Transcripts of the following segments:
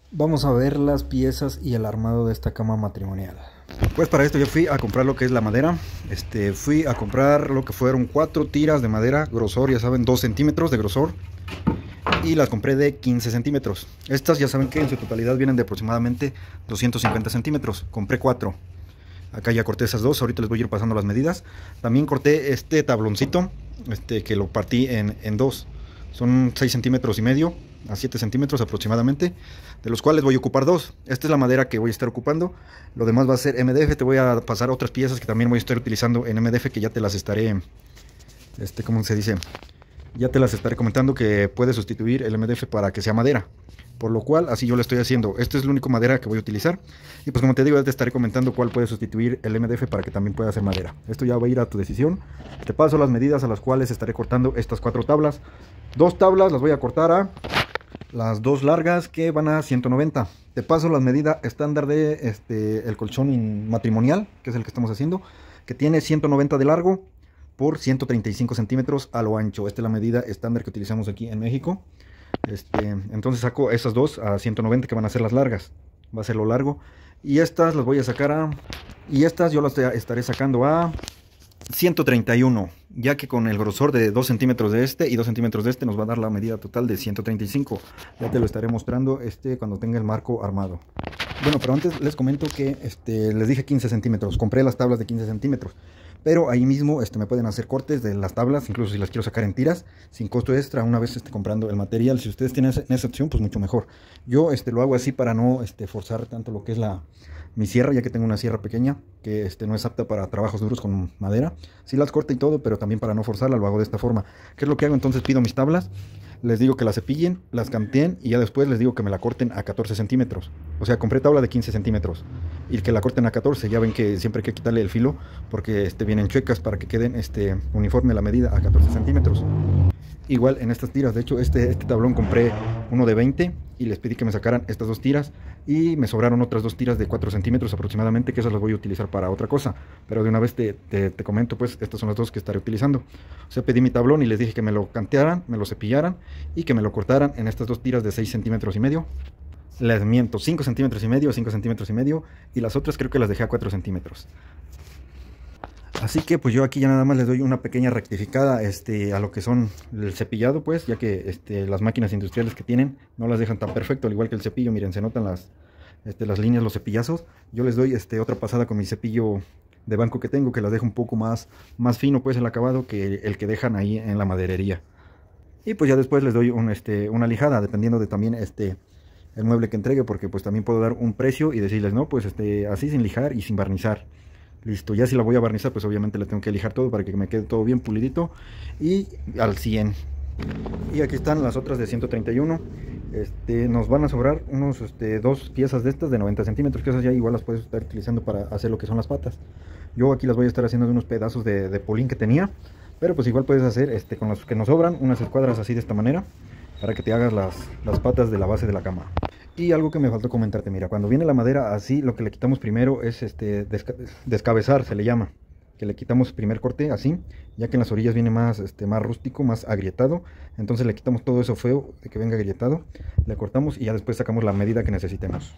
Vamos a ver las piezas y el armado de esta cama matrimonial. Pues para esto yo fui a comprar lo que es la madera. Fui a comprar lo que fueron 4 tiras de madera, grosor, ya saben, 2 centímetros de grosor. Y las compré de 15 centímetros. Estas ya saben que en su totalidad vienen de aproximadamente 250 centímetros. Compré 4. Acá ya corté esas dos, ahorita les voy a ir pasando las medidas. También corté este tabloncito, que lo partí en dos. Son 6 centímetros y medio a 7 centímetros aproximadamente, de los cuales voy a ocupar 2. Esta es la madera que voy a estar ocupando. Lo demás va a ser MDF. Te voy a pasar otras piezas que también voy a estar utilizando en MDF, que ya te las estaré, ¿cómo se dice? Ya te las estaré comentando, que puede sustituir el MDF para que sea madera. Por lo cual, así yo lo estoy haciendo. Esta es la única madera que voy a utilizar. Y pues como te digo, ya te estaré comentando cuál puede sustituir el MDF para que también pueda ser madera. Esto ya va a ir a tu decisión. Te paso las medidas a las cuales estaré cortando estas 4 tablas. 2 tablas las voy a cortar a las 2 largas, que van a 190. Te paso las medidas estándar de el colchón matrimonial, que es el que estamos haciendo, que tiene 190 de largo por 135 centímetros a lo ancho. Esta es la medida estándar que utilizamos aquí en México. Entonces saco esas dos a 190, que van a ser las largas, va a ser lo largo, y estas las voy a sacar a, y estas yo las estaré sacando a 131, ya que con el grosor de 2 centímetros de este y 2 centímetros de este nos va a dar la medida total de 135. Ya te lo estaré mostrando cuando tenga el marco armado. Bueno, pero antes les comento que les dije 15 centímetros, compré las tablas de 15 centímetros. Pero ahí mismo me pueden hacer cortes de las tablas, incluso si las quiero sacar en tiras, sin costo extra, una vez comprando el material. Si ustedes tienen esa opción, pues mucho mejor. Yo lo hago así para no forzar tanto lo que es mi sierra, ya que tengo una sierra pequeña que no es apta para trabajos duros con madera. Sí las corto y todo, pero también para no forzarla lo hago de esta forma. ¿Qué es lo que hago? Entonces pido mis tablas, les digo que las cepillen, las canteen, y ya después les digo que me la corten a 14 centímetros. O sea, compré tabla de 15 centímetros y que la corten a 14. Ya ven que siempre hay que quitarle el filo, porque vienen chuecas, para que queden uniforme la medida a 14 centímetros. Igual en estas tiras, de hecho este tablón compré uno de 20 y les pedí que me sacaran estas 2 tiras, y me sobraron otras 2 tiras de 4 centímetros aproximadamente, que esas las voy a utilizar para otra cosa. Pero de una vez te comento, pues estas son las 2 que estaré utilizando. O sea, pedí mi tablón y les dije que me lo cantearan, me lo cepillaran y que me lo cortaran en estas 2 tiras de 6 centímetros y medio. Les miento, 5 centímetros y medio, 5 centímetros y medio, y las otras creo que las dejé a 4 centímetros. Así que pues yo aquí ya nada más les doy una pequeña rectificada a lo que son el cepillado, pues, ya que las máquinas industriales que tienen no las dejan tan perfecto, al igual que el cepillo. Miren, se notan las líneas, los cepillazos. Yo les doy otra pasada con mi cepillo de banco que tengo, que las dejo un poco más fino, pues, el acabado, que el que dejan ahí en la maderería. Y pues ya después les doy una lijada, dependiendo de también el mueble que entregue, porque pues también puedo dar un precio y decirles, no, pues así sin lijar y sin barnizar. Listo, ya si la voy a barnizar, pues obviamente le tengo que lijar todo para que me quede todo bien pulidito y al 100. Y aquí están las otras de 131. Nos van a sobrar unos 2 piezas de estas de 90 centímetros, que esas ya igual las puedes estar utilizando para hacer lo que son las patas. Yo aquí las voy a estar haciendo de unos pedazos de polín que tenía, pero pues igual puedes hacer con los que nos sobran unas escuadras así de esta manera, para que te hagas las patas de la base de la cama. Y algo que me faltó comentarte, mira, cuando viene la madera así, lo que le quitamos primero es descabezar, se le llama. Que le quitamos primer corte así, ya que en las orillas viene más rústico, más agrietado. Entonces le quitamos todo eso feo de que venga agrietado, le cortamos y ya después sacamos la medida que necesitemos.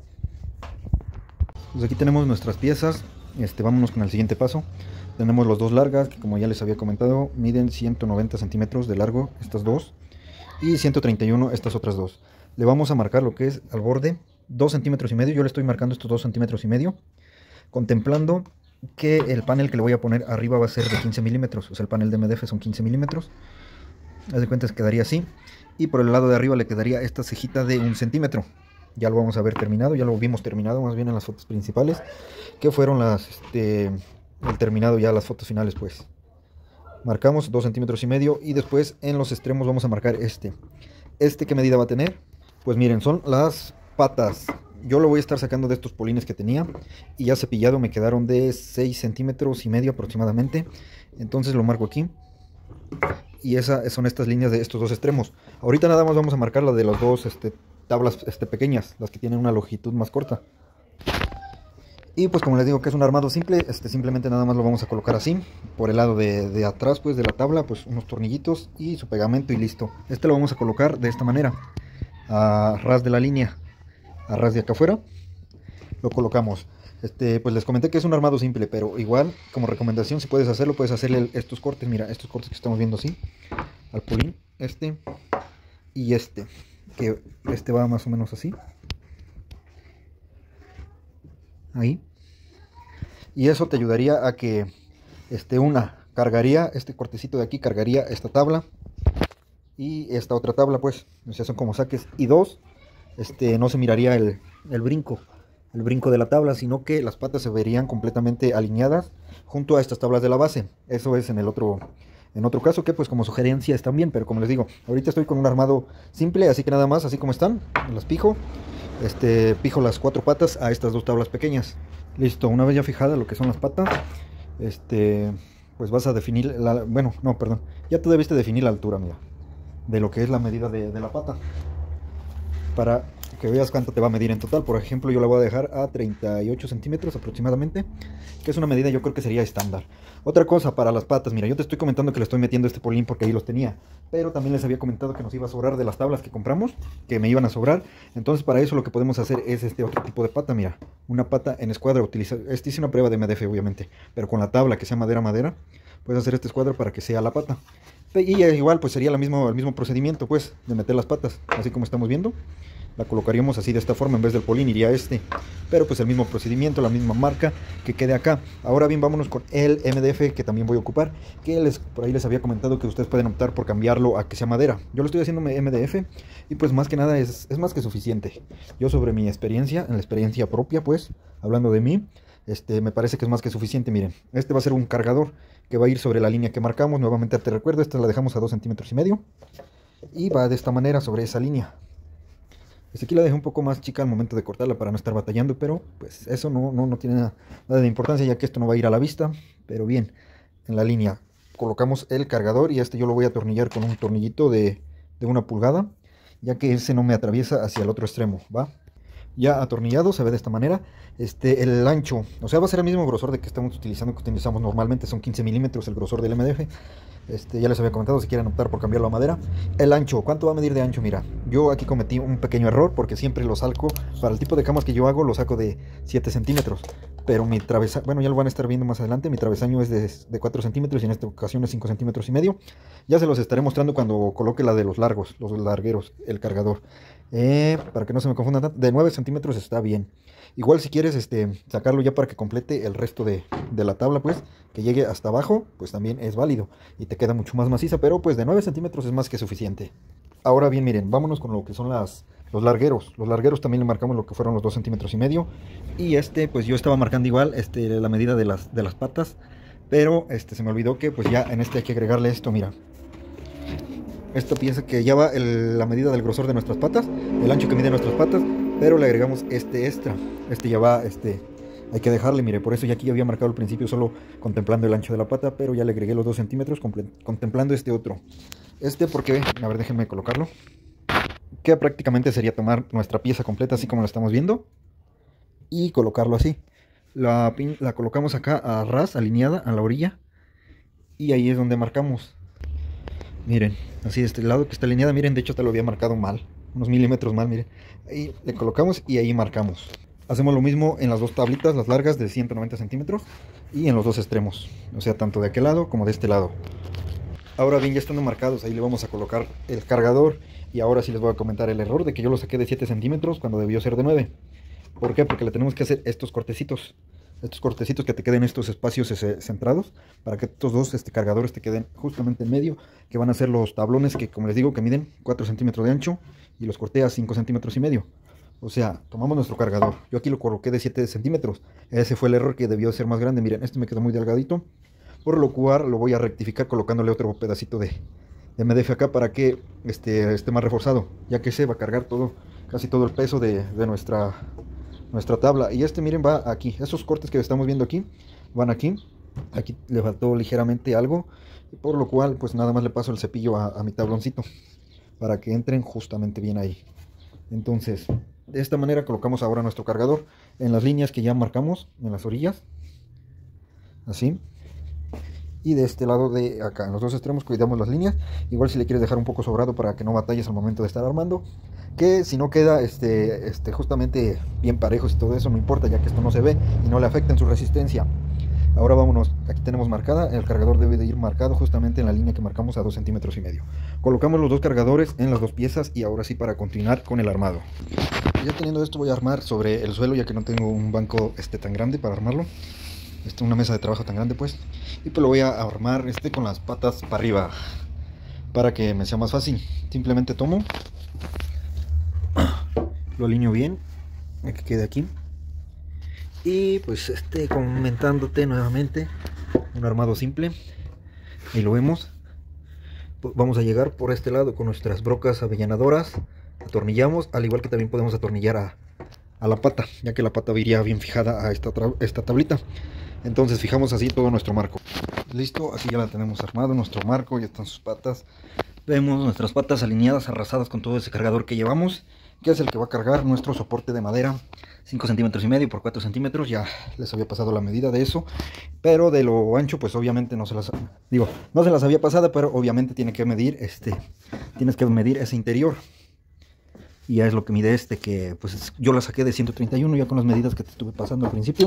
Pues aquí tenemos nuestras piezas. Vámonos con el siguiente paso. Tenemos los 2 largas, que como ya les había comentado, miden 190 centímetros de largo estas 2, y 131 estas otras 2. Le vamos a marcar lo que es al borde 2 centímetros y medio. Yo le estoy marcando estos 2 centímetros y medio, contemplando que el panel que le voy a poner arriba va a ser de 15 milímetros. O sea, el panel de MDF son 15 milímetros. Haz de cuenta que quedaría así. Y por el lado de arriba le quedaría esta cejita de 1 centímetro. Ya lo vamos a ver terminado, ya lo vimos terminado más bien en las fotos principales, que fueron el terminado, ya las fotos finales, pues. Marcamos 2 centímetros y medio, y después en los extremos vamos a marcar ¿qué medida va a tener? Pues miren, son las patas. Yo lo voy a estar sacando de estos polines que tenía, y ya cepillado me quedaron de 6 centímetros y medio aproximadamente. Entonces lo marco aquí, y esas son estas líneas de estos 2 extremos. Ahorita nada más vamos a marcar la de las 2 tablas pequeñas, las que tienen una longitud más corta. Y pues como les digo que es un armado simple, simplemente nada más lo vamos a colocar así, por el lado de atrás, pues, de la tabla, pues unos tornillitos y su pegamento y listo. Lo vamos a colocar de esta manera, a ras de la línea. a ras de acá afuera, lo colocamos. Pues les comenté que es un armado simple, pero igual como recomendación, si puedes hacerlo, puedes hacerle estos cortes. Mira, estos cortes que estamos viendo así al pulín, y que va más o menos así, ahí, y eso te ayudaría a que cargaría este cortecito de aquí, cargaría esta tabla y esta otra tabla, pues, o sea, son como saques, y dos, no se miraría el brinco de la tabla, sino que las patas se verían completamente alineadas junto a estas tablas de la base. Eso es en otro caso, que pues como sugerencia están bien, pero como les digo, ahorita estoy con un armado simple, así que nada más, así como están, las pijo. Pijo las 4 patas a estas 2 tablas pequeñas. Listo, una vez ya fijada lo que son las patas, pues vas a definir bueno, no, perdón, ya tú debiste definir la altura, mira, de lo que es la medida de la pata, para que veas cuánto te va a medir en total. Por ejemplo, yo la voy a dejar a 38 centímetros aproximadamente, que es una medida yo creo que sería estándar. Otra cosa para las patas, mira, yo te estoy comentando que le estoy metiendo este polín porque ahí los tenía, pero también les había comentado que nos iba a sobrar de las tablas que compramos, que me iban a sobrar. Entonces para eso lo que podemos hacer es otro tipo de pata, mira, una pata en escuadra. Hice una prueba de MDF obviamente, pero con la tabla que sea madera, puedes hacer este escuadra para que sea la pata. Y igual pues sería el mismo procedimiento, pues, de meter las patas, así como estamos viendo. La colocaríamos así de esta forma, en vez del polín iría pero pues el mismo procedimiento, la misma marca, que quede acá. Ahora bien, vámonos con el MDF, que también voy a ocupar, que por ahí les había comentado que ustedes pueden optar por cambiarlo a que sea madera. Yo lo estoy haciendo MDF y pues más que nada es más que suficiente. Yo sobre mi experiencia, en la experiencia propia, pues, hablando de mí, me parece que es más que suficiente. Miren, va a ser un cargador que va a ir sobre la línea que marcamos. Nuevamente te recuerdo, esta la dejamos a 2,5 centímetros y va de esta manera sobre esa línea. Aquí la dejé un poco más chica al momento de cortarla para no estar batallando, pero pues eso no tiene nada de importancia, ya que esto no va a ir a la vista. Pero bien, en la línea colocamos el cargador y yo lo voy a atornillar con un tornillito de 1 pulgada, ya que ese no me atraviesa hacia el otro extremo, ¿va? Ya atornillado, se ve de esta manera. El ancho, o sea, va a ser el mismo grosor de que estamos utilizando, que utilizamos normalmente, son 15 milímetros el grosor del MDF. Ya les había comentado, si quieren optar por cambiarlo a madera. El ancho, ¿cuánto va a medir de ancho? Mira, yo aquí cometí un pequeño error, porque siempre lo saco, para el tipo de camas que yo hago, lo saco de 7 centímetros. Pero mi travesaño, bueno, ya lo van a estar viendo más adelante, mi travesaño es de 4 centímetros y en esta ocasión es 5 centímetros y medio. Ya se los estaré mostrando cuando coloque la de los largueros, el cargador. Para que no se me confundan tanto, de 9 centímetros está bien. Igual si quieres sacarlo ya para que complete el resto de la tabla, pues, que llegue hasta abajo, pues también es válido y te queda mucho más maciza, pero pues de 9 centímetros es más que suficiente. Ahora bien, miren, vámonos con lo que son los largueros. Los largueros también le marcamos lo que fueron los 2,5 centímetros y pues yo estaba marcando igual la medida de las patas, pero se me olvidó que pues ya en hay que agregarle esto, mira. Esta pieza que ya va la medida del grosor de nuestras patas, el ancho que mide nuestras patas, pero le agregamos extra. Ya va, hay que dejarle, mire, por eso ya aquí había marcado al principio solo contemplando el ancho de la pata, pero ya le agregué los 2 centímetros contemplando otro. Porque, a ver, déjenme colocarlo, que prácticamente sería tomar nuestra pieza completa así como la estamos viendo y colocarlo así. La colocamos acá a ras, alineada a la orilla, y ahí es donde marcamos. Miren, así de este lado que está alineada, miren, de hecho te lo había marcado mal, unos milímetros mal, miren. Ahí le colocamos y ahí marcamos. Hacemos lo mismo en las 2 tablitas, las largas de 190 centímetros, y en los 2 extremos, o sea, tanto de aquel lado como de este lado. Ahora bien, ya estando marcados, ahí le vamos a colocar el cargador. Y ahora sí les voy a comentar el error de que yo lo saqué de 7 centímetros cuando debió ser de 9. ¿Por qué? Porque le tenemos que hacer estos cortecitos que te queden estos espacios centrados, para que estos dos cargadores te queden justamente en medio, que van a ser los tablones que, como les digo, que miden 4 centímetros de ancho, y los corté a 5 centímetros y medio. O sea, tomamos nuestro cargador, yo aquí lo coloqué de 7 centímetros, ese fue el error, que debió ser más grande. Miren, me quedó muy delgadito, por lo cual lo voy a rectificar colocándole otro pedacito de MDF acá, para que esté más reforzado, ya que se va a cargar casi todo el peso de nuestra tabla. Y miren, va aquí, esos cortes que estamos viendo aquí, van aquí le faltó ligeramente algo, por lo cual pues nada más le paso el cepillo a mi tabloncito, para que entren justamente bien ahí. Entonces, de esta manera colocamos ahora nuestro cargador en las líneas que ya marcamos, en las orillas, así. y de este lado de acá. En los dos extremos cuidamos las líneas. Igual si le quieres dejar un poco sobrado para que no batalles al momento de estar armando, que si no queda justamente bien parejos y todo eso, no importa, ya que esto no se ve y no le afecta en su resistencia. Ahora vámonos, aquí tenemos marcada, el cargador debe de ir marcado justamente en la línea que marcamos a 2,5 centímetros. Colocamos los dos cargadores en las dos piezas y ahora sí, para continuar con el armado. Ya teniendo esto, voy a armar sobre el suelo, ya que no tengo un banco tan grande para armarlo. Una mesa de trabajo tan grande pues. Y pues lo voy a armar con las patas para arriba, para que me sea más fácil. Simplemente tomo, lo alineo bien, que quede aquí. Y pues comentándote nuevamente, un armado simple. Ahí lo vemos. Vamos a llegar por este lado con nuestras brocas avellanadoras. Atornillamos, al igual que también podemos atornillar a la pata, ya que la pata iría bien fijada a esta tablita. Entonces fijamos así todo nuestro marco. Listo, así ya la tenemos armado, nuestro marco, ya están sus patas. Vemos nuestras patas alineadas, arrasadas con todo ese cargador que llevamos, que es el que va a cargar nuestro soporte de madera, 5,5 centímetros por 4 centímetros. Ya les había pasado la medida de eso, pero de lo ancho pues obviamente no se las había pasado, pero obviamente tienes que medir ese interior. Y ya es lo que mide que pues yo la saqué de 131 ya con las medidas que te estuve pasando al principio.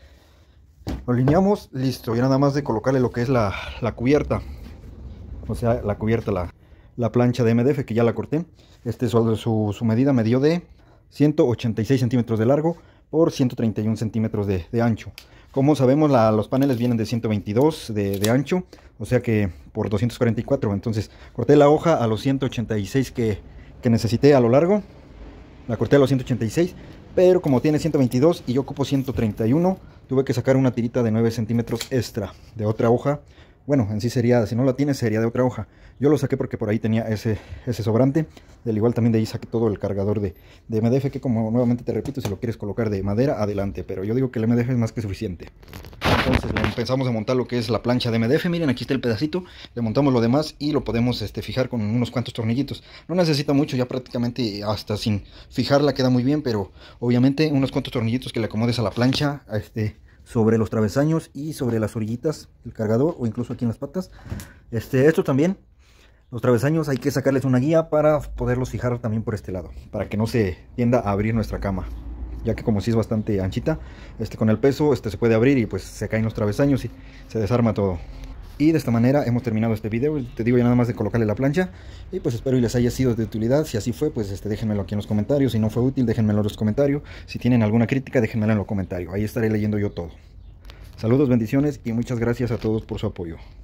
Lo alineamos, listo, ya nada más de colocarle lo que es la cubierta, o sea, la cubierta, la plancha de MDF, que ya la corté. Su medida me dio de 186 centímetros de largo por 131 centímetros de ancho. Como sabemos, los paneles vienen de 122 de ancho, o sea que por 244. Entonces corté la hoja a los 186 que necesité a lo largo. La corté a los 186, pero como tiene 122 y yo ocupo 131, tuve que sacar una tirita de 9 centímetros extra de otra hoja. Bueno, en sí sería, si no la tienes, sería de otra hoja. Yo lo saqué porque por ahí tenía ese sobrante. Del igual también de ahí saqué todo el cargador de MDF, que como nuevamente te repito, si lo quieres colocar de madera, adelante. Pero yo digo que el MDF es más que suficiente. Entonces empezamos a montar lo que es la plancha de MDF. Miren, aquí está el pedacito. Le montamos lo demás y lo podemos fijar con unos cuantos tornillitos. No necesita mucho, ya prácticamente hasta sin fijarla queda muy bien. Pero obviamente unos cuantos tornillitos que le acomodes a la plancha, sobre los travesaños y sobre las orillitas del cargador, o incluso aquí en las patas. Esto también, los travesaños hay que sacarles una guía para poderlos fijar también por este lado, para que no se tienda a abrir nuestra cama, ya que como si es bastante anchita, con el peso se puede abrir y pues se caen los travesaños y se desarma todo. Y de esta manera hemos terminado este video. Te digo ya nada más de colocarle la plancha. Y pues espero y les haya sido de utilidad. Si así fue, pues déjenmelo aquí en los comentarios. Si no fue útil, déjenmelo en los comentarios. Si tienen alguna crítica, déjenmela en los comentarios. Ahí estaré leyendo yo todo. Saludos, bendiciones y muchas gracias a todos por su apoyo.